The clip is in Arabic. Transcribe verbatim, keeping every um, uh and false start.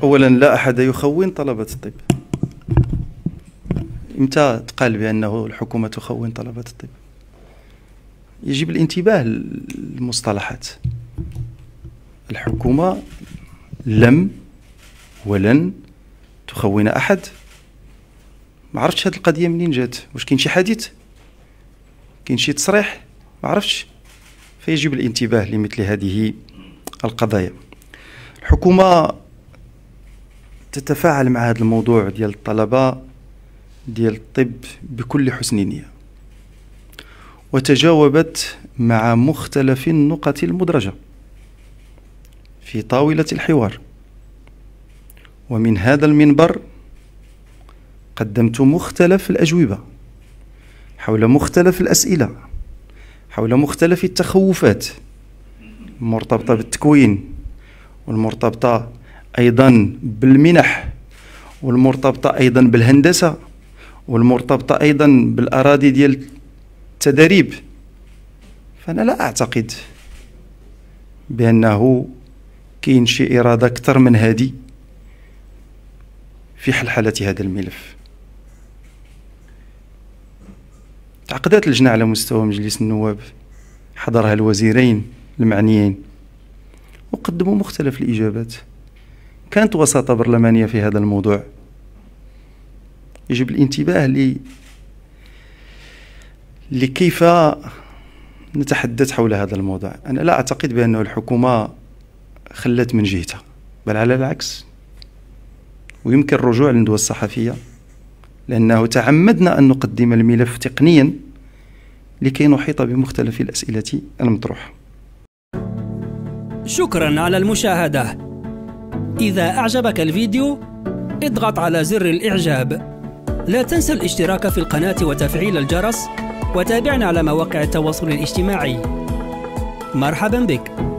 أولا لا أحد يخون طلبة الطب. إمتى تقال بأنه الحكومة تخون طلبة الطب؟ يجب الانتباه للمصطلحات. الحكومة لم ولن تخون أحد. ما عرفتش هذه القضية منين جات، واش كاين شي حديث، كاين شي تصريح، ما عرفتش. فيجب الانتباه لمثل هذه القضايا. الحكومة تتفاعل مع هذا الموضوع ديال الطلبة ديال الطب بكل حسن نية، وتجاوبت مع مختلف النقط المدرجة في طاولة الحوار. ومن هذا المنبر قدمت مختلف الأجوبة حول مختلف الأسئلة، حول مختلف التخوفات المرتبطة بالتكوين، والمرتبطة أيضا بالمنح، والمرتبطة أيضا بالهندسة، والمرتبطة أيضا بالأراضي ديال التدريب. فأنا لا أعتقد بأنه كاين شي إرادة أكثر من هذه في حلحلة هذا الملف. تعقدت اللجنة على مستوى مجلس النواب، حضرها الوزيرين المعنيين وقدموا مختلف الإجابات. كانت وساطة برلمانية في هذا الموضوع. يجب الانتباه ل لكيف نتحدث حول هذا الموضوع. أنا لا أعتقد بأن الحكومة خلت من جهتها، بل على العكس، ويمكن الرجوع للندوة الصحفية، لأنه تعمدنا أن نقدم الملف تقنيا لكي نحيط بمختلف الأسئلة المطروحة. شكرا على المشاهدة. إذا أعجبك الفيديو اضغط على زر الإعجاب. لا تنسى الاشتراك في القناة وتفعيل الجرس، وتابعنا على مواقع التواصل الاجتماعي. مرحبا بك.